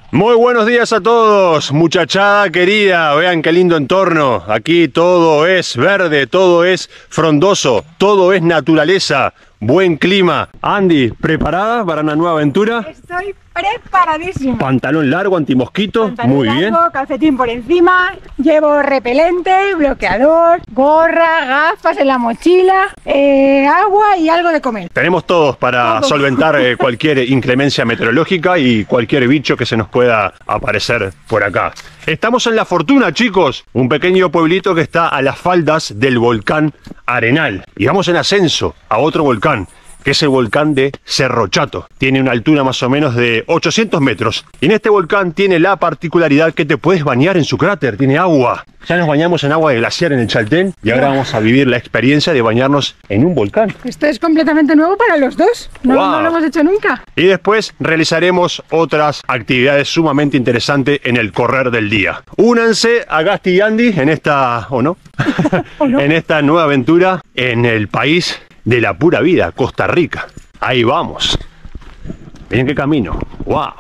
Muy buenos días a todos, muchachada querida, vean qué lindo entorno, aquí todo es verde, todo es frondoso, todo es naturaleza, buen clima. Andy, ¿preparada para una nueva aventura? Estoy preparadísima. Pantalón largo, antimosquito, Pantalón muy largo, bien. calcetín por encima, llevo repelente, bloqueador, gorra, gafas en la mochila, agua y algo de comer. Tenemos todos para solventar cualquier inclemencia meteorológica y cualquier bicho que se nos pueda aparecer por acá. Estamos en La Fortuna, chicos, un pequeño pueblito que está a las faldas del volcán Arenal. Y vamos en ascenso a otro volcán, que es el volcán de Cerro Chato. Tiene una altura más o menos de 800 metros. Y en este volcán tiene la particularidad que te puedes bañar en su cráter, tiene agua. Ya nos bañamos en agua de glaciar en el Chaltén y ahora vamos a vivir la experiencia de bañarnos en un volcán. Esto es completamente nuevo para los dos, no lo hemos hecho nunca. Y después realizaremos otras actividades sumamente interesantes en el correr del día. Únanse a Gasti y Andy en esta, ¿o no? En esta nueva aventura en el país de la pura vida, Costa Rica. Ahí vamos. Miren qué camino. ¡Wow!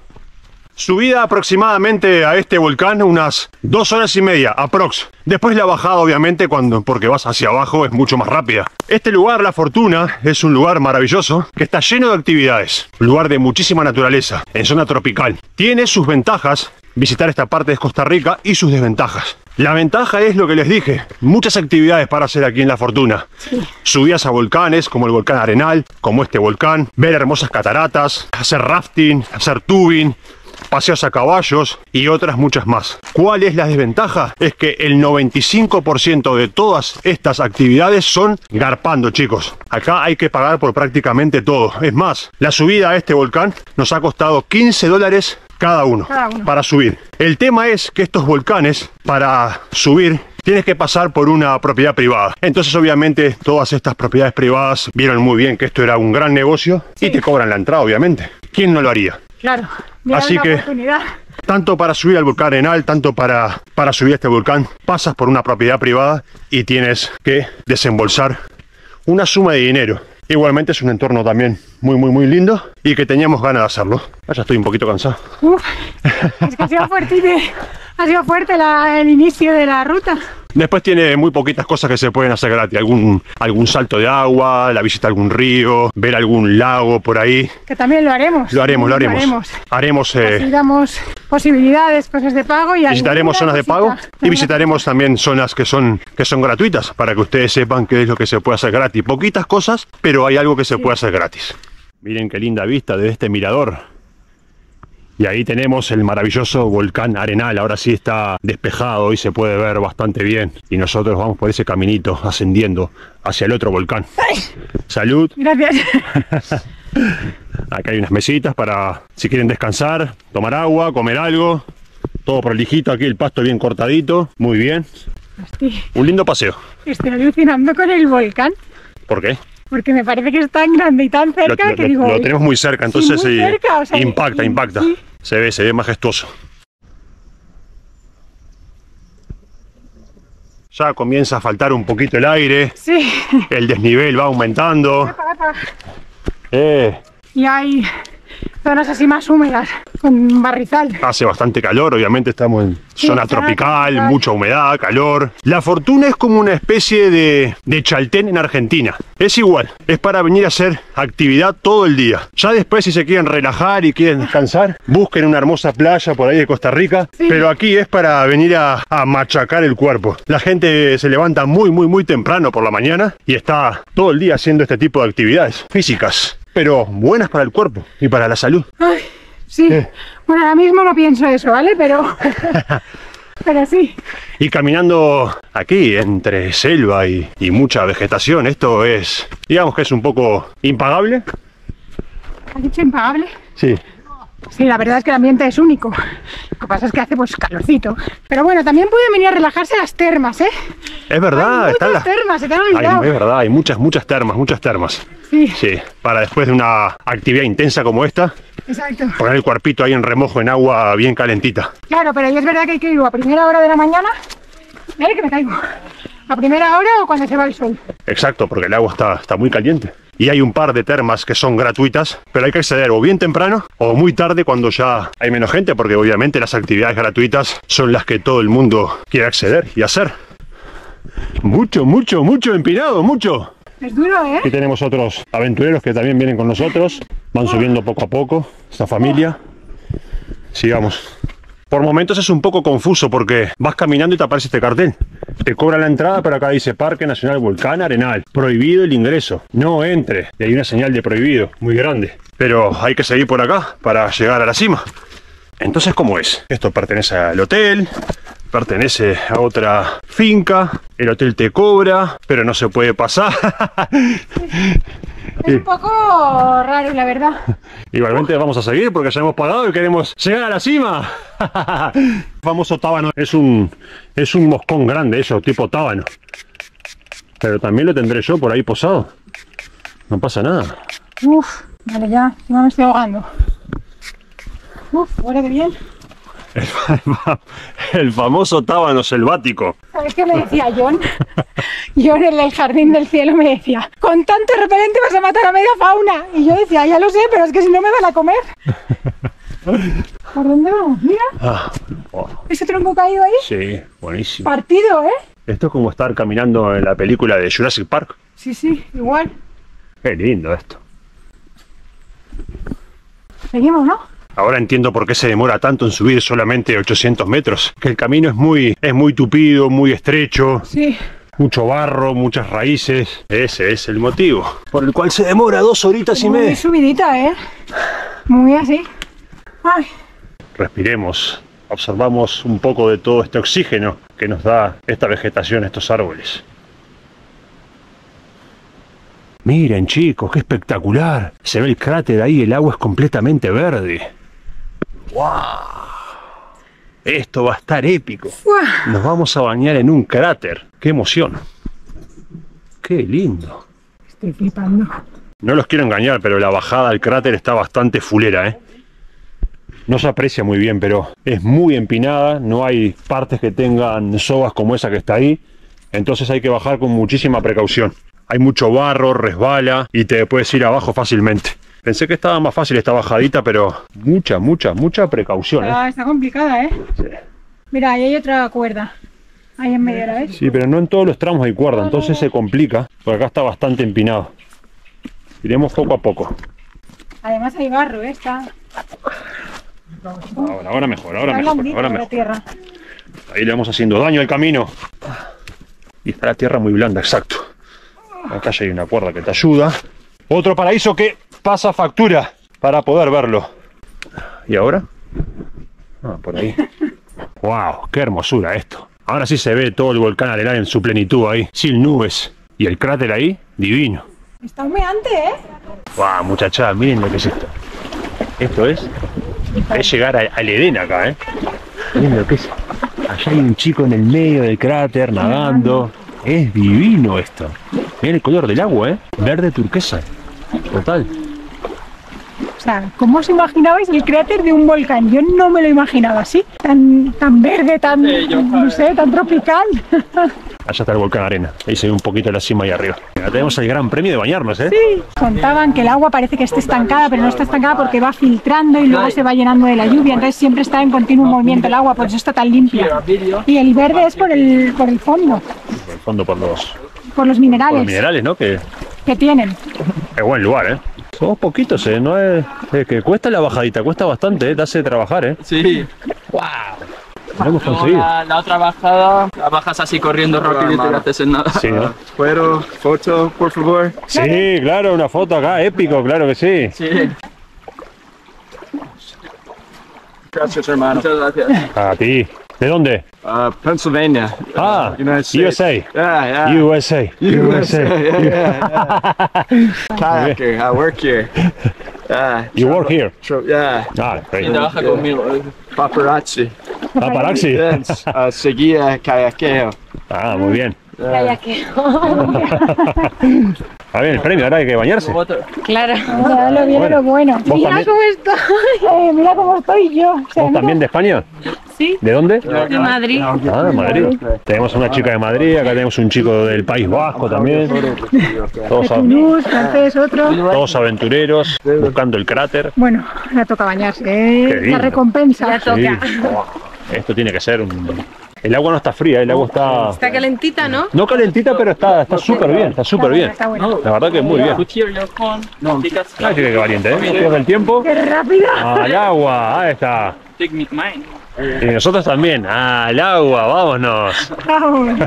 Subida aproximadamente a este volcán unas 2 horas y media, aprox. Después la bajada, obviamente, porque vas hacia abajo es mucho más rápida. Este lugar, La Fortuna, es un lugar maravilloso que está lleno de actividades. Un lugar de muchísima naturaleza, en zona tropical. Tiene sus ventajas visitar esta parte de Costa Rica y sus desventajas. La ventaja es lo que les dije, muchas actividades para hacer aquí en La Fortuna. Sí. Subidas a volcanes, como el volcán Arenal, como este volcán, ver hermosas cataratas, hacer rafting, hacer tubing, paseos a caballos y otras muchas más. ¿Cuál es la desventaja? Es que el 95% de todas estas actividades son garpando, chicos. Acá hay que pagar por prácticamente todo. Es más, la subida a este volcán nos ha costado $15 cada uno para subir. El tema es que estos volcanes, para subir, tienes que pasar por una propiedad privada. Entonces, obviamente, todas estas propiedades privadas vieron muy bien que esto era un gran negocio y te cobran la entrada, obviamente. ¿Quién no lo haría? Claro, así que, tanto para subir al volcán Arenal, tanto para subir a este volcán, pasas por una propiedad privada y tienes que desembolsar una suma de dinero. Igualmente es un entorno también muy lindo y que teníamos ganas de hacerlo. Ya estoy un poquito cansado. Es que ha sido fuerte el inicio de la ruta. Después tiene muy poquitas cosas que se pueden hacer gratis. Algún salto de agua, la visita a algún río, ver algún lago por ahí. Que también lo haremos. Lo haremos. Así damos posibilidades, cosas de pago y visitaremos zonas de pago y visitaremos también zonas que son gratuitas para que ustedes sepan qué es lo que se puede hacer gratis. Poquitas cosas, pero hay algo que se puede hacer gratis. Miren qué linda vista de este mirador. Y ahí tenemos el maravilloso volcán Arenal. Ahora sí está despejado y se puede ver bastante bien. Y nosotros vamos por ese caminito ascendiendo hacia el otro volcán. ¡Ay! Salud. Gracias. Acá hay unas mesitas para si quieren descansar, tomar agua, comer algo. Todo prolijito, aquí el pasto bien cortadito. Muy bien. Un lindo paseo. Estoy alucinando con el volcán. ¿Por qué? Porque me parece que es tan grande y tan cerca que digo... Lo tenemos muy cerca, entonces sí, muy cerca, o sea, impacta. Sí. Se ve majestuoso. Ya comienza a faltar un poquito el aire. Sí. El desnivel va aumentando. Y hay zonas así más húmedas, con barrizal. Hace bastante calor, obviamente estamos en zona tropical, mucha humedad, calor. La Fortuna es como una especie de Chaltén en Argentina. Es igual, es para venir a hacer actividad todo el día. Ya después, si se quieren relajar y quieren descansar, busquen una hermosa playa por ahí de Costa Rica. Sí. Pero aquí es para venir a machacar el cuerpo. La gente se levanta muy temprano por la mañana y está todo el día haciendo este tipo de actividades físicas, pero buenas para el cuerpo y para la salud. Ay, sí. Bueno, ahora mismo no pienso eso, ¿vale? Pero sí. Y caminando aquí entre selva y mucha vegetación, esto es, digamos que es un poco impagable. ¿Has dicho impagable? Sí. Sí, la verdad es que el ambiente es único. Lo que pasa es que hace pues calorcito. Pero bueno, también pueden venir a relajarse a las termas, ¿eh? Es verdad, están las termas, se te han olvidado. Es verdad, hay muchas termas. Sí. Sí, para después de una actividad intensa como esta. Exacto. Poner el cuerpito ahí en remojo en agua bien calentita. Claro, pero es verdad que hay que ir a primera hora de la mañana. Mira que me caigo. ¿A primera hora o cuando se va el sol? Exacto, porque el agua está muy caliente. Y hay un par de termas que son gratuitas, pero hay que acceder o bien temprano o muy tarde cuando ya hay menos gente, porque obviamente las actividades gratuitas son las que todo el mundo quiere acceder y hacer. Mucho empinado, mucho. Es duro, ¿eh? Aquí tenemos otros aventureros que también vienen con nosotros. Van subiendo poco a poco esta familia. Sigamos. Por momentos es un poco confuso porque vas caminando y te aparece este cartel. Te cobra la entrada, pero acá dice Parque Nacional Volcán Arenal. Prohibido el ingreso. No entre. Y hay una señal de prohibido muy grande. Pero hay que seguir por acá para llegar a la cima. Entonces, ¿cómo es? Esto pertenece al hotel, pertenece a otra finca. El hotel te cobra, pero no se puede pasar. Es un poco raro, la verdad. Igualmente vamos a seguir porque ya hemos pagado y queremos llegar a la cima. El famoso tábano es un moscón grande, eso, tipo tábano. Pero también lo tendré yo por ahí posado. No pasa nada. Uf, vale, ya me estoy ahogando. Uf, huele bien. El famoso tábano selvático. ¿Sabes qué me decía John? John en el jardín del cielo me decía, con tanto repelente vas a matar a media fauna. Y yo decía, ya lo sé, pero es que si no me van a comer. ¿Por dónde vamos? Mira. Wow. ¿Ese tronco caído ahí? Sí, buenísimo. Partido, ¿eh? Esto es como estar caminando en la película de Jurassic Park. Sí, igual. Qué lindo esto. Seguimos, ¿no? Ahora entiendo por qué se demora tanto en subir solamente 800 metros. Que el camino es muy tupido, muy estrecho. Sí. Mucho barro, muchas raíces. Ese es el motivo por el cual se demora 2 horitas y media. Muy subidita, ¿eh? Muy así. Ay. Respiremos. Observamos un poco de todo este oxígeno que nos da esta vegetación, estos árboles. Miren, chicos, qué espectacular. Se ve el cráter ahí, el agua es completamente verde. ¡Wow! Esto va a estar épico. Nos vamos a bañar en un cráter. ¡Qué emoción! ¡Qué lindo! Estoy flipando. No los quiero engañar, pero la bajada al cráter está bastante fulera, ¿eh? No se aprecia muy bien, pero es muy empinada. No hay partes que tengan sobas como esa que está ahí. Entonces hay que bajar con muchísima precaución. Hay mucho barro, resbala y te puedes ir abajo fácilmente. Pensé que estaba más fácil esta bajadita, pero mucha precaución, ¿eh? Está complicada, ¿eh? Sí. Mira, ahí hay otra cuerda. Ahí en medio, ¿la ves? Sí, pero no en todos los tramos hay cuerda, entonces se complica, porque acá está bastante empinado. Iremos poco a poco. Además hay barro, ¿eh? Está... Ahora mejor, ahora mejor. La tierra. Ahí le vamos haciendo daño al camino. Y está la tierra muy blanda, exacto. Acá ya hay una cuerda que te ayuda. Otro paraíso que pasa factura para poder verlo. ¿Y ahora? Por ahí. ¡Wow! ¡Qué hermosura esto! Ahora sí se ve todo el volcán Arenal en su plenitud ahí, sin nubes. Y el cráter ahí, divino. Está humeante, ¿eh? ¡Wow, muchachada! Miren lo que es esto. Esto es llegar al Edén acá, ¿eh? Miren lo que es. Allá hay un chico en el medio del cráter nadando. Es divino esto. Miren el color del agua, ¿eh? Verde turquesa. Total. O sea, ¿cómo os imaginabais el cráter de un volcán? Yo no me lo imaginaba así. Tan verde, no sé, tan tropical. Allá está el volcán Arena. Ahí se ve un poquito la cima ahí arriba. Acá tenemos el gran premio de bañarnos, ¿eh? Sí. Contaban que el agua parece que esté estancada, pero no está estancada porque va filtrando y luego se va llenando de la lluvia. Entonces siempre está en continuo movimiento el agua, por eso está tan limpia. Y el verde es por el fondo. Por el fondo, por los minerales. Por los minerales, ¿no? Que tienen. Es buen lugar, ¿eh? Somos poquitos, ¿eh? No es que cuesta la bajadita, cuesta bastante, ¿eh? Te hace trabajar, ¿eh? Sí. ¡Wow! Lo hemos conseguido. La otra bajada, la bajas así corriendo rápido y no te haces nada. Sí, ¿no? ¿Puedo? ¿Foto, por favor? Sí, claro, una foto acá, épico, claro que sí. Sí. Gracias, hermano. Muchas gracias. A ti. ¿De dónde? Pennsylvania. United States. USA. Yeah. USA. Kayaker, I work here. You work here? Yeah. Great. Y trabaja conmigo. Paparazzi. Paparazzi. Seguía kayakeo. Muy bien. Kayakeo. Está bien el premio, ahora hay que bañarse. Claro. Ya lo viene lo bueno. ¿Vos Mira también? cómo estoy. Mira cómo estoy yo. O sea, ¿Vos también de España? Sí. ¿De dónde? De Madrid. Ah, de Madrid. Tenemos una chica de Madrid, acá tenemos un chico del País Vasco también. Todos, Toulouse, francés, otro. todos aventureros, buscando el cráter. Bueno, ahora toca bañarse, Qué ¿eh? lindo. La recompensa. Ya toca. Sí. Buah, esto tiene que ser un... El agua no está fría, el agua está... Está calentita, ¿no? No calentita, pero está súper bien, está súper bien. Está bueno. La verdad que muy bien. Put here your phone. Take us. Ah, chica, qué valiente, ¿eh? No pierda el tiempo. ¡Qué rápida! Al agua, ahí está. Take me mine. Y nosotros también, al agua, vámonos. Vamos.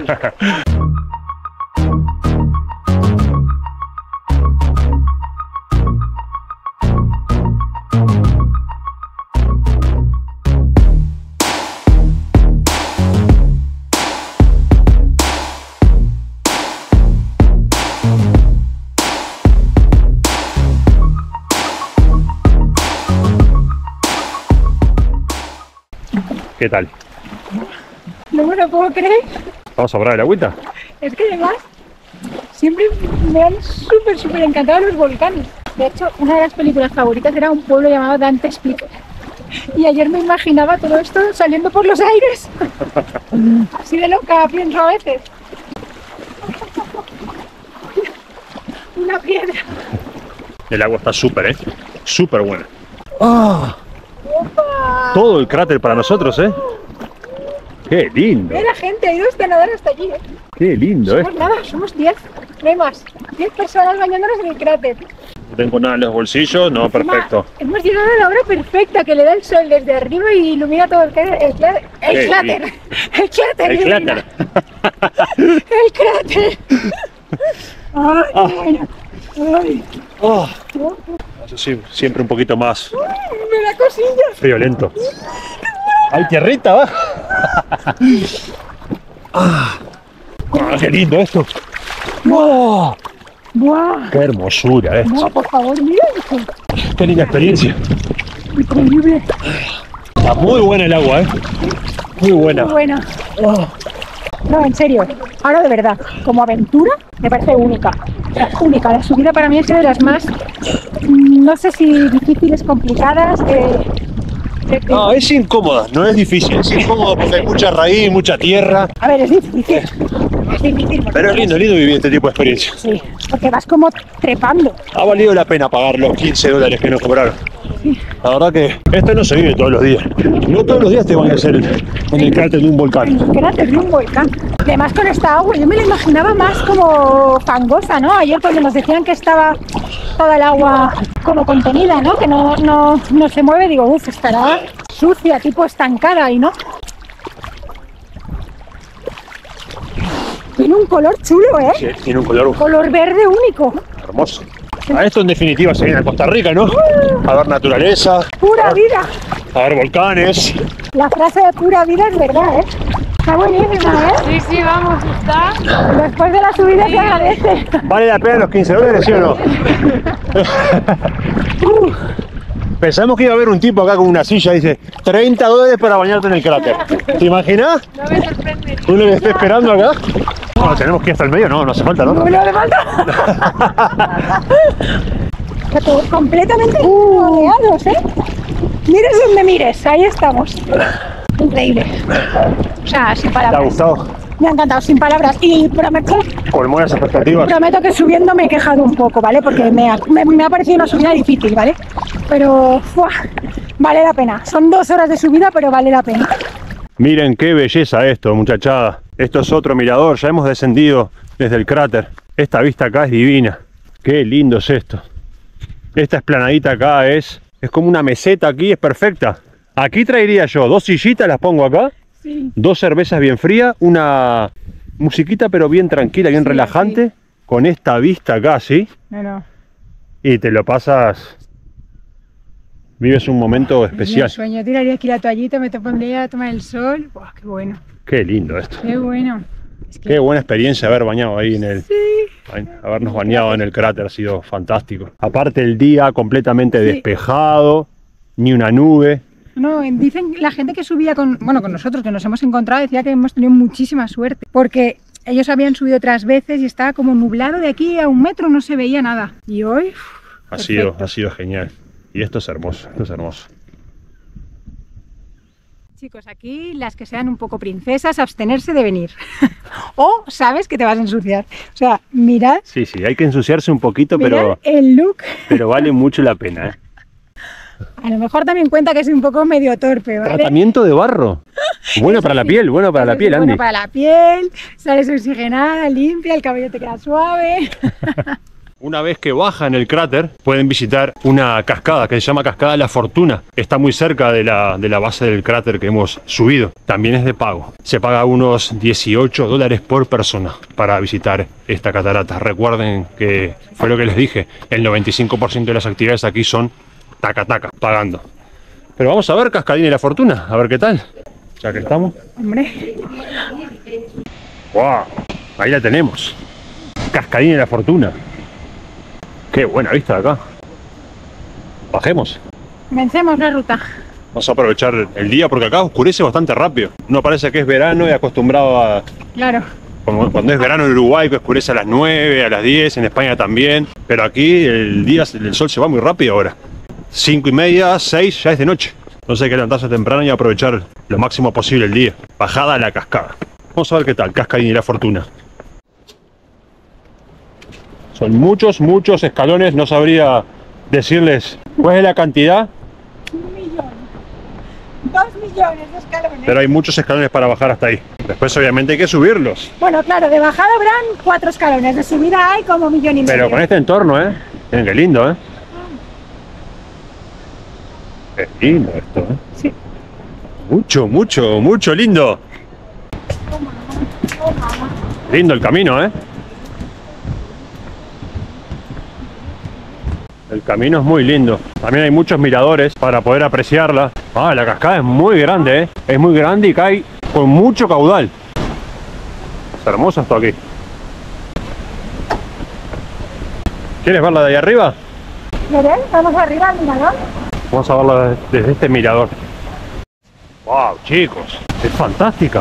¿Qué tal? No me lo puedo creer. ¿Vamos a probar el agüita? Es que además siempre me han súper encantado los volcanes. De hecho, una de las películas favoritas era un pueblo llamado Dante Explica. Y ayer me imaginaba todo esto saliendo por los aires. Así de loca pienso a veces. Una piedra. El agua está súper, súper buena. ¡Ah! Todo el cráter para nosotros, ¡Qué lindo! La gente ha ido hasta nadar hasta allí, ¿eh? ¡Qué lindo, Somos nada, somos 10, no hay más. 10 personas bañándonos en el cráter. No tengo nada en los bolsillos, no, perfecto. Hemos llegado a la hora perfecta que le da el sol desde arriba y ilumina todo el cráter. El cráter. El cráter. El cráter. Ay, qué bueno. Ay, Oh, eso sí, siempre un poquito más me da cosillas. friolento. ¡Ay, tierrita, va! ¡Qué lindo esto! ¡Wow! Buah. ¡Qué hermosura esto! No, por favor, mira eso. ¡Qué linda experiencia! Increíble. Está muy buena el agua, Muy buena. Muy buena. No, en serio, ahora de verdad, como aventura me parece única. O sea, única, la subida para mí es de las más, no sé si difíciles, complicadas. No, es incómoda, no es difícil. Es incómodo porque hay mucha raíz, mucha tierra. A ver, es difícil. Es difícil. porque Pero es lindo vivir este tipo de experiencia. Sí, porque vas como trepando. Ha valido la pena pagar los $15 que nos cobraron. La verdad que esto no se vive todos los días. No todos los días te van a hacer en el cráter de un volcán. El cráter de un volcán. Además con esta agua, yo me la imaginaba más como fangosa, ¿no? Ayer cuando nos decían que estaba toda el agua como contenida, ¿no? Que no se mueve, digo, uff, estará sucia, tipo estancada y no. Tiene un color chulo, ¿eh? Sí, tiene un color Color verde único. hermoso. A esto en definitiva se viene a Costa Rica, ¿no? A ver naturaleza, Pura vida. a ver volcanes. La frase de pura vida es verdad, ¿eh? Está buenísima, ¿eh? Sí, sí, vamos, está. Después de la subida se agradece. ¿Vale la pena los $15, sí o no? Pensamos que iba a haber un tipo acá con una silla y dice $30 para bañarte en el cráter. ¿Te imaginas? No me sorprende. ¿Uno que esté esperando acá? Bueno, tenemos que ir hasta el medio, no hace falta, ¿no? No le falta. Está todo completamente rodeados, ¿eh? Mires donde mires, ahí estamos. Increíble. O sea, sin ¿Te ha palabras. gustado? Me ha encantado, sin palabras. Y prometo Colmó las expectativas. que subiendo me he quejado un poco, ¿vale? Porque me ha parecido una subida difícil, ¿vale? Pero ¡fua! Vale la pena. Son 2 horas de subida, pero vale la pena. Miren qué belleza esto, muchachada. Esto es otro mirador, ya hemos descendido desde el cráter. Esta vista acá es divina. Qué lindo es esto. Esta esplanadita acá es como una meseta aquí, es perfecta. Aquí traería yo 2 sillitas, las pongo acá. Sí. 2 cervezas bien frías, una musiquita pero bien tranquila, bien relajante. Con esta vista acá, ¿sí? No. Y te lo pasas... Vives un momento especial. Sueño, tiraría aquí la toallita, me te pondría a tomar el sol. ¡Buah, qué bueno! Qué lindo esto. ¡Qué bueno! Es que Qué buena experiencia haber bañado ahí en el... Habernos bañado en el cráter ha sido fantástico. Aparte el día completamente despejado, ni una nube. no, dicen la gente que subía con nosotros, que nos hemos encontrado, decía que hemos tenido muchísima suerte. Porque ellos habían subido otras veces y estaba como nublado de aquí a 1 metro, no se veía nada. Y hoy... Ha sido genial. Y esto es hermoso, esto es hermoso. Chicos, aquí las que sean un poco princesas, abstenerse de venir. O sabes que te vas a ensuciar. O sea, mirad. Sí, sí, hay que ensuciarse un poquito, mirad el look. pero vale mucho la pena, ¿eh? A lo mejor también cuenta que soy un poco medio torpe, ¿vale? Tratamiento de barro. Bueno para la piel, bueno para la piel, Andy. Bueno para la piel, sales oxigenada, limpia, el cabello te queda suave. Una vez que bajan el cráter, pueden visitar una cascada que se llama Cascada La Fortuna. Está muy cerca de la base del cráter que hemos subido. También es de pago. Se paga unos $18 por persona para visitar esta catarata. Recuerden que fue lo que les dije, el 95% de las actividades aquí son taca-taca, pagando. Pero vamos a ver Cascadina y La Fortuna, a ver qué tal. Ya que estamos. Hombre. ¡Wow! Ahí la tenemos. Cascadina y La Fortuna. Qué buena vista de acá. Bajemos. Comencemos la ruta. Vamos a aprovechar el día porque acá oscurece bastante rápido. No parece que es verano y acostumbrado a... Claro. Como cuando es verano en Uruguay que oscurece a las 9, a las 10, en España también. Pero aquí el sol se va muy rápido ahora. 5:30, 6, ya es de noche. Entonces hay que levantarse temprano y aprovechar lo máximo posible el día. Bajada a la cascada. Vamos a ver qué tal, Cascadina y La Fortuna. Son muchos escalones, no sabría decirles cuál es la cantidad. 1 millón. 2 millones de escalones. Pero hay muchos escalones para bajar hasta ahí. Después obviamente hay que subirlos. Bueno, claro, de bajada habrán 4 escalones, de subida hay como 1,5 millones. Pero con este entorno, ¿eh? Miren qué lindo, ¿eh? Qué lindo esto, ¿eh? Sí. Mucho lindo. Lindo el camino, ¿eh? El camino es muy lindo. También hay muchos miradores para poder apreciarla. Ah, la cascada es muy grande, ¿eh? Es muy grande y cae con mucho caudal. Es hermoso esto aquí. ¿Quieres verla de ahí arriba? ¿Veréis? Vamos arriba al mirador. Vamos a verla desde este mirador. ¡Wow, chicos! ¡Es fantástica!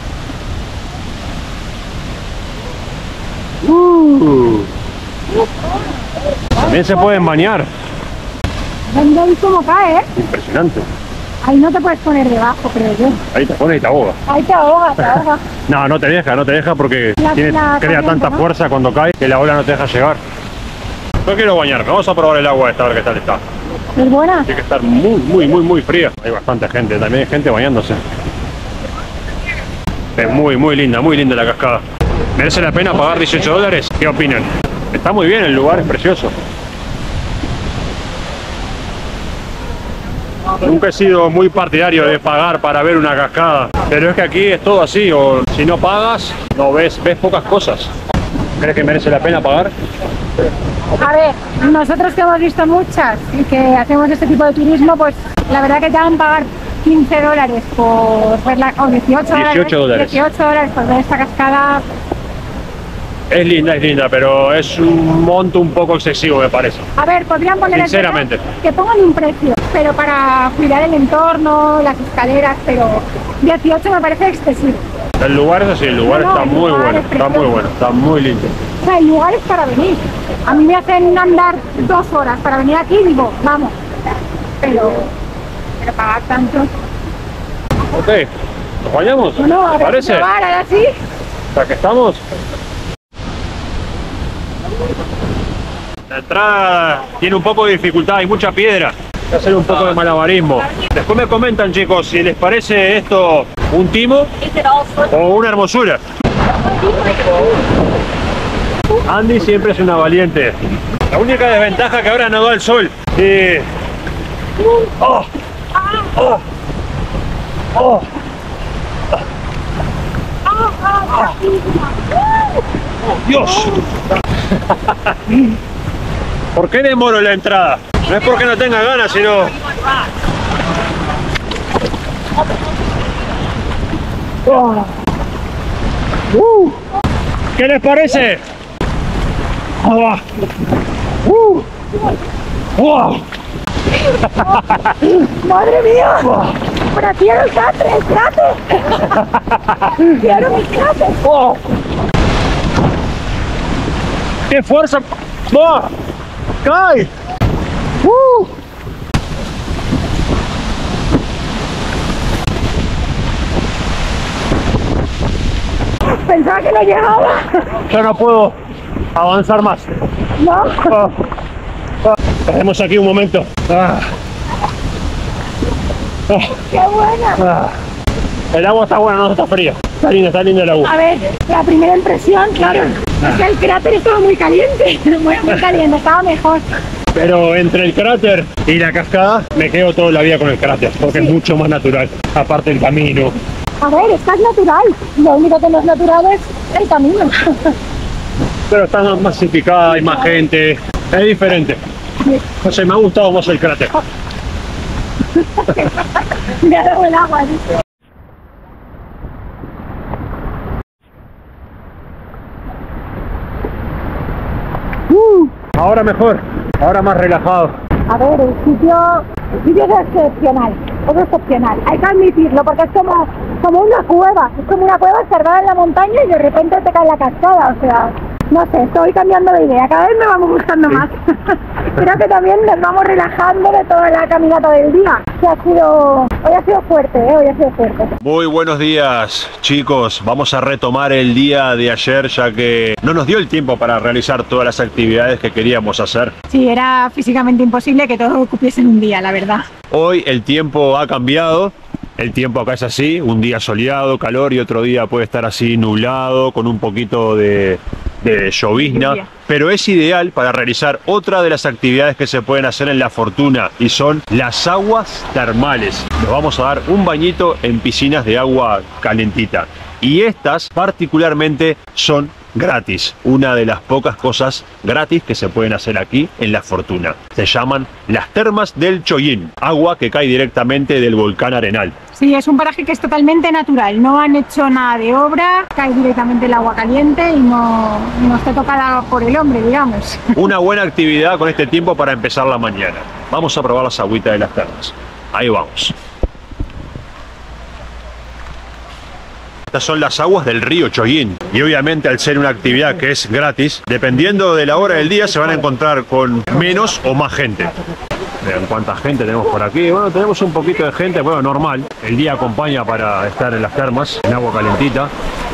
También se pueden bañar. ¿Veis cómo cae, eh? Impresionante. Ahí no te puedes poner debajo, creo yo. Ahí te pones y te ahoga. Ahí te ahoga, te ahoga. No, no te deja porque crea corriente, tanta ¿no? fuerza cuando cae que la ola no te deja llegar. Yo quiero bañarme, vamos a probar el agua esta, a ver qué tal está. ¿Es buena? Tiene que estar muy fría. Hay bastante gente, también hay gente bañándose. Es muy linda la cascada. ¿Merece la pena pagar $18? ¿Qué opinan? Está muy bien, el lugar es precioso. Nunca he sido muy partidario de pagar para ver una cascada, pero es que aquí es todo así, o si no pagas, no ves pocas cosas. ¿Crees que merece la pena pagar? A ver, nosotros que hemos visto muchas y que hacemos este tipo de turismo, pues la verdad que te van a pagar $15 por verla, o $18 por ver esta cascada. Es linda, pero es un monto un poco excesivo, me parece. A ver, podrían poner Sinceramente. que pongan un precio, pero para cuidar el entorno, las escaleras, pero 18 me parece excesivo. El lugar es así, el lugar está muy bueno, está muy lindo. O sea, hay lugares para venir. A mí me hacen andar 2 horas para venir aquí y digo, vamos. Pero pagar tanto. Ok, ¿nos bañamos? No, a ¿Te ver, parece? probar, ahora sí. ¿Hasta que estamos? La entrada tiene un poco de dificultad, hay mucha piedra. Hay que hacer un poco de malabarismo. Después me comentan, chicos, si les parece esto un timo o una hermosura. Andy siempre es una valiente. La única desventaja que ahora no da el sol. ¡Dios! ¿Por qué demoro la entrada? No es porque no tenga ganas, sino... ¿Qué les parece? ¡Madre mía! ¡Pero quiero el cráter! ¡Quiero mi cráter! ¡Qué fuerza! ¡Cae! pensaba que no llegaba. Yo no puedo avanzar más. No. Tenemos aquí un momento. ¡Qué buena! El agua está buena, no está fría. Está linda el agua. A ver, la primera impresión, claro, es que el cráter estaba muy caliente. Muy caliente, estaba mejor. Pero entre el cráter y la cascada me quedo toda la vida con el cráter, porque es mucho más natural. Aparte el camino. A ver, esta es natural. Lo único que no es natural es el camino. Pero está más masificada, hay más gente. Es diferente. No sé, me ha gustado más el cráter. Me ha dado el agua, ¿sí? Ahora mejor, ahora más relajado. A ver, el sitio es excepcional, es excepcional. Hay que admitirlo porque es como una cueva. Es como una cueva cerrada en la montaña y de repente te cae la cascada, o sea... No sé, estoy cambiando de idea, cada vez me vamos gustando más. Creo que también nos vamos relajando de toda la caminata del día. Hoy ha sido fuerte, hoy ha sido fuerte. Muy buenos días, chicos. Vamos a retomar el día de ayer, ya que no nos dio el tiempo para realizar todas las actividades que queríamos hacer. Sí, era físicamente imposible que todo ocupiese en un día, la verdad. Hoy el tiempo ha cambiado. El tiempo acá es así, un día soleado, calor, y otro día puede estar así nublado, con un poquito de llovizna, pero es ideal para realizar otra de las actividades que se pueden hacer en La Fortuna, y son las aguas termales. Nos vamos a dar un bañito en piscinas de agua calentita, y estas particularmente son gratis, una de las pocas cosas gratis que se pueden hacer aquí en La Fortuna. Se llaman las termas del Chollín, agua que cae directamente del volcán Arenal. Sí, es un paraje que es totalmente natural, no han hecho nada de obra, cae directamente el agua caliente y no está tocada por el hombre, digamos. Una buena actividad con este tiempo para empezar la mañana. Vamos a probar las agüitas de las termas. Ahí vamos. Estas son las aguas del río Chollín, y obviamente al ser una actividad que es gratis, dependiendo de la hora del día se van a encontrar con menos o más gente. Vean cuánta gente tenemos por aquí. Bueno, tenemos un poquito de gente, bueno, normal. El día acompaña para estar en las termas, en agua calentita.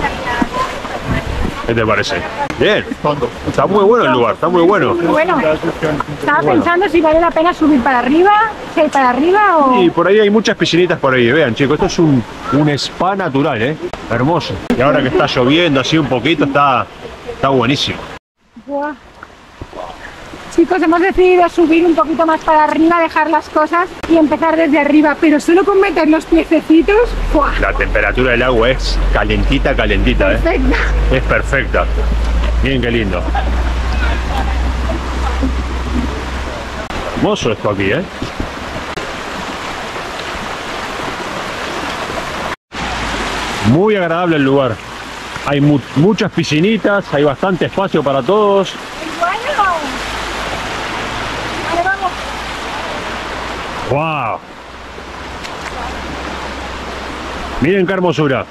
¿Qué te parece? Bien, está muy bueno el lugar, está muy bueno. Muy bueno. Estaba pensando si vale la pena subir para arriba, si hay para arriba o... Y por ahí hay muchas piscinitas por ahí, vean chicos, esto es un spa natural, hermoso. Y ahora que está lloviendo así un poquito, está buenísimo. Buah. Chicos, hemos decidido subir un poquito más para arriba, dejar las cosas y empezar desde arriba, pero solo con meter los piececitos. ¡Buah! La temperatura del agua es calentita, Perfecta. Es perfecta. Miren qué lindo. Hermoso esto aquí, Muy agradable el lugar. Hay muchas piscinitas, hay bastante espacio para todos. ¡Bueno! Vale, vamos. ¡Wow! Miren qué hermosura.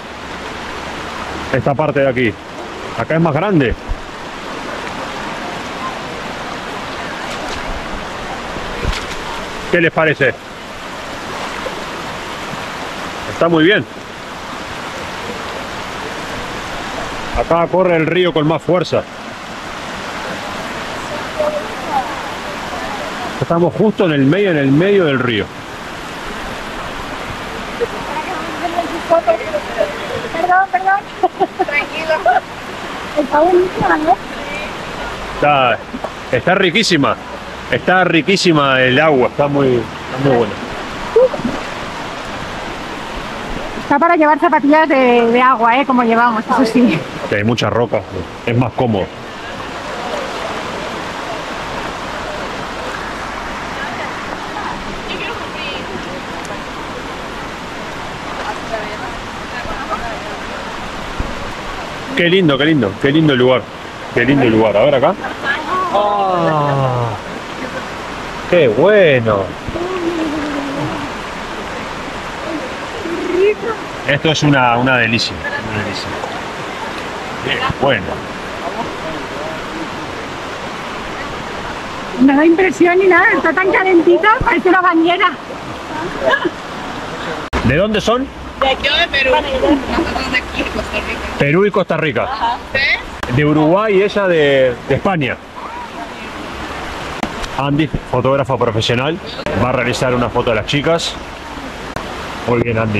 Esta parte de aquí. Acá es más grande. ¿Qué les parece? Está muy bien. Acá corre el río con más fuerza. Estamos justo en el medio del río. Perdón. Tranquilo. Está buenísima, ¿no? Está riquísima. Está riquísima el agua. Está muy buena. Está para llevar zapatillas de agua, como llevamos, eso sí. Que hay mucha roca. Es más cómodo. Qué lindo el lugar. Qué lindo el lugar. A ver acá. ¡Ah! ¡Qué bueno! Esto es una delicia. Qué bueno. No da impresión ni nada, está tan calentita, parece una bañera. ¿De dónde son? Yo de Perú. Nosotros de aquí, de Costa Rica. Perú y Costa Rica. Ajá. ¿Sí? De Uruguay y ella de España. Andy, fotógrafa profesional, va a realizar una foto de las chicas. Muy bien, Andy.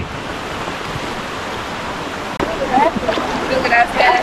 Gracias.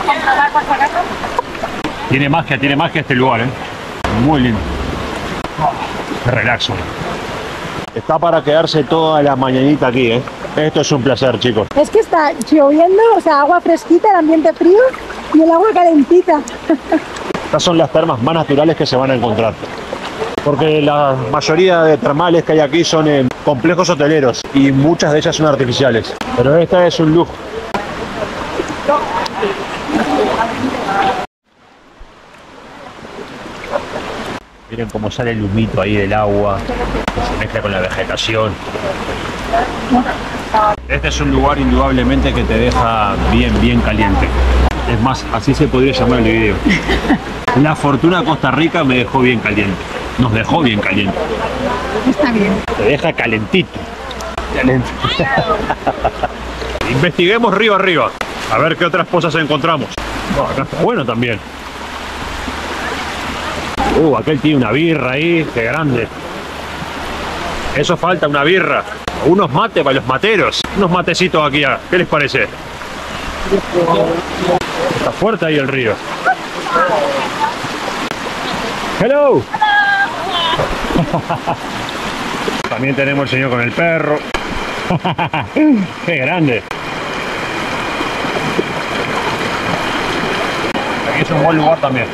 Tiene magia este lugar, ¿eh? Muy lindo. Qué relaxo. Está para quedarse toda la mañanita aquí, ¿eh? Esto es un placer, chicos. Es que está lloviendo, o sea, agua fresquita, el ambiente frío y el agua calentita. Estas son las termas más naturales que se van a encontrar. Porque la mayoría de termales que hay aquí son en complejos hoteleros y muchas de ellas son artificiales. Pero esta es un lujo. Miren cómo sale el humito ahí del agua, se mezcla con la vegetación. Este es un lugar indudablemente que te deja bien caliente. Es más, así se podría llamar el video. La fortuna Costa Rica me dejó bien caliente. Nos dejó bien caliente. Está bien. Te deja calentito. Investiguemos río arriba. A ver qué otras cosas encontramos. No, acá está bueno también. Aquel tiene una birra ahí, qué grande. Eso falta, una birra. Unos mates para los materos. Unos matecitos aquí, ¿qué les parece? Está fuerte ahí el río. Hello. También tenemos el señor con el perro. Qué grande. Aquí es un buen lugar también.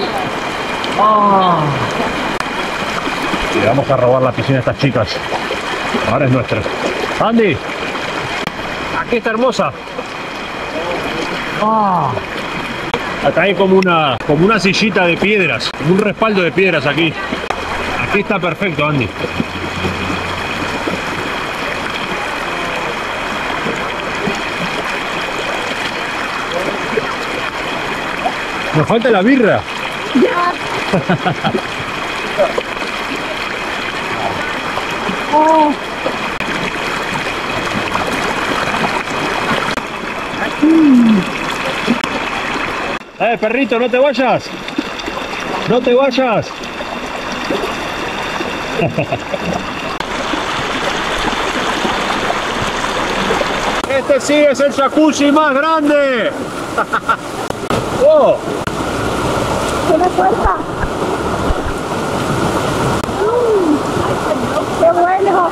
Y vamos a robar la piscina a estas chicas. Ahora es nuestra. Andy, aquí está hermosa. Acá hay como una sillita de piedras, como un respaldo de piedras aquí. Aquí está perfecto, Andy. Nos falta la birra. Ya. Oh. Perrito, no te vayas. No te vayas. Este sí es el jacuzzi más grande. ¡Oh! ¡Tiene fuerza! ¡Qué bueno!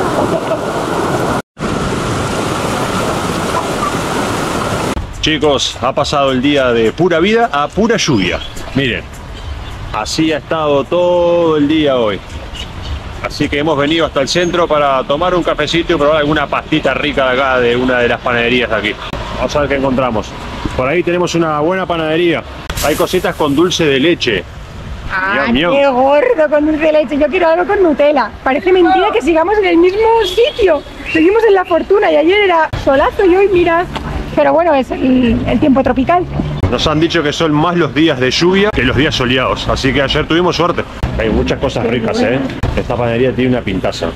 Chicos, ha pasado el día de pura vida a pura lluvia. Miren, así ha estado todo el día hoy. Así que hemos venido hasta el centro para tomar un cafecito y probar alguna pastita rica de acá, de una de las panaderías de aquí. Vamos a ver qué encontramos. Por ahí tenemos una buena panadería. Hay cositas con dulce de leche. ¡Ah, Miau, miau. qué gordo con dulce de leche! Yo quiero algo con Nutella. Parece mentira que sigamos en el mismo sitio. Seguimos en La Fortuna y ayer era solazo y hoy mirad. Pero bueno, es el tiempo tropical. Nos han dicho que son más los días de lluvia que los días soleados. Así que ayer tuvimos suerte. Hay muchas cosas ricas, ¿eh? Esta panadería tiene una pintaza.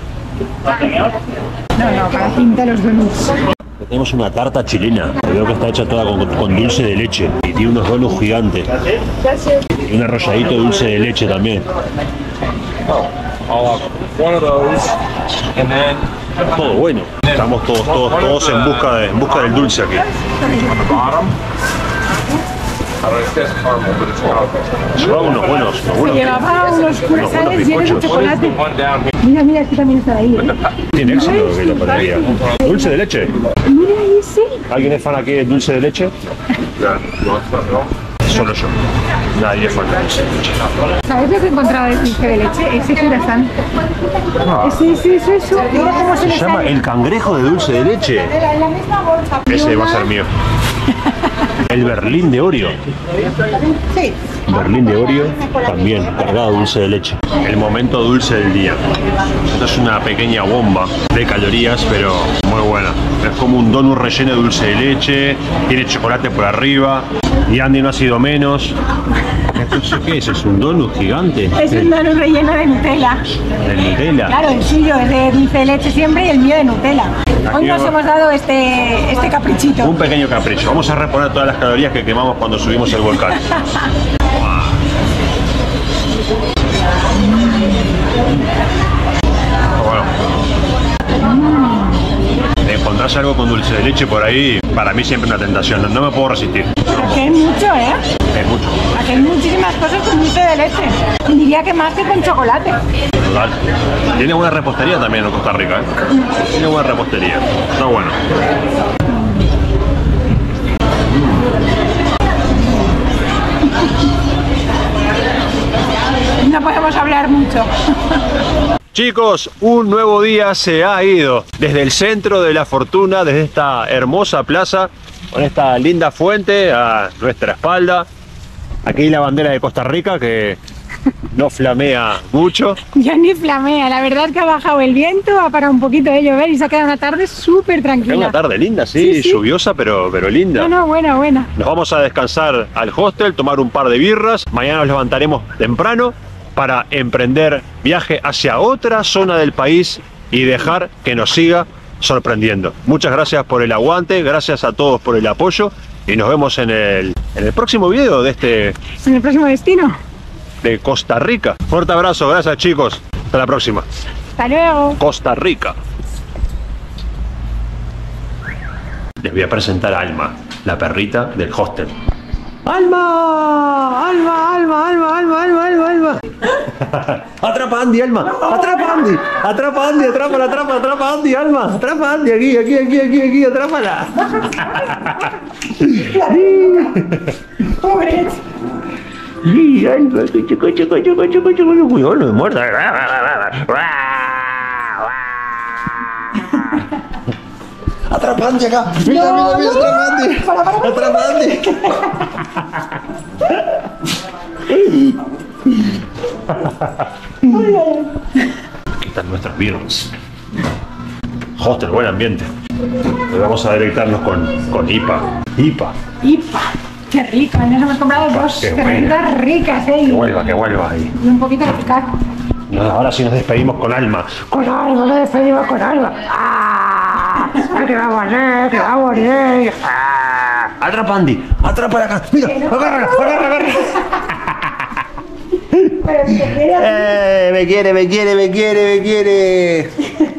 No, para pintar los donuts. Tenemos una tarta chilena. Veo que está hecha toda con dulce de leche. Y tiene unos donuts gigantes. Y un arrolladito de dulce de leche también. Todo bueno. Estamos todos en busca del dulce aquí. Llevaba unos buenos. Llevaba unos croissants llenos de chocolate. Mira, es que también están ahí. Tiene éxito que lo panadería. Dulce de leche. Mira ahí, sí. ¿Alguien es fan aquí de dulce de leche? Solo yo. Nadie es fan de dulce de leche. ¿Sabes lo que he encontrado de dulce de leche? Ese croissant. Eso. Mira cómo Se llama el cangrejo de dulce de leche. La misma bolsa. Ese va a ser mío. El Berlín de Oreo. Sí. Berlín de Oreo también cargado de dulce de leche. El momento dulce del día. Esto es una pequeña bomba de calorías, pero muy buena. Es como un donut relleno de dulce de leche, tiene chocolate por arriba y Andy no ha sido menos. No sé qué es un donut gigante. Es un donut relleno de Nutella. ¿De Nutella? Claro, el suyo es de dulce de leche siempre y el mío de Nutella. Hoy nos hemos dado este caprichito. Un pequeño capricho. Vamos a reponer todas las calorías que quemamos cuando subimos el volcán. Bueno. Encontrás algo con dulce de leche por ahí, para mí siempre una tentación, no me puedo resistir. Aquí hay mucho, ¿eh? Es mucho. Aquí hay muchísimas cosas con dulce de leche. Diría que más que con chocolate. Total. Tiene buena repostería también en Costa Rica, ¿eh? Tiene buena repostería. Está bueno. No podemos hablar mucho. Chicos, un nuevo día se ha ido desde el centro de la fortuna, desde esta hermosa plaza, con esta linda fuente a nuestra espalda. Aquí la bandera de Costa Rica que no flamea mucho. Ya ni flamea, la verdad que ha bajado el viento, ha parado un poquito de llover y se ha quedado una tarde súper tranquila. Es una tarde linda, sí, lluviosa, pero linda. No, buena. Nos vamos a descansar al hostel, tomar un par de birras. Mañana nos levantaremos temprano para emprender viaje hacia otra zona del país y dejar que nos siga sorprendiendo. Muchas gracias por el aguante, gracias a todos por el apoyo y nos vemos en el próximo video de en el próximo destino de Costa Rica. Fuerte abrazo, gracias chicos, hasta la próxima. Hasta luego. Costa Rica. Les voy a presentar a Alma, la perrita del hostel. ¡Alma! ¡Alma! Atrapa a Andy, Alma. Atrapa a Andy. Atrapa a Andy, atrápala, atrapa a Andy, Alma. Atrapa a Andy, aquí, atrápala. Pobre. Sí, Alma, cuidado, no me muerda. Atrapa a Andy acá. Mira, atrapa a Andy. Aquí están nuestros birras. Hostel, buen ambiente. Hoy vamos a deleitarnos con IPA. IPA. Qué rico, nos hemos comprado dos cervezas ricas, ¿eh? Que vuelva ahí. Y un poquito de picar. No, ahora sí nos despedimos con Alma. Nos despedimos con Alma. ¿Qué vamos a hacer? ¿Qué vamos a hacer? Atrapa a Andy, atrapa acá. Mira, agarra. Pero si te quiere... Me quiere.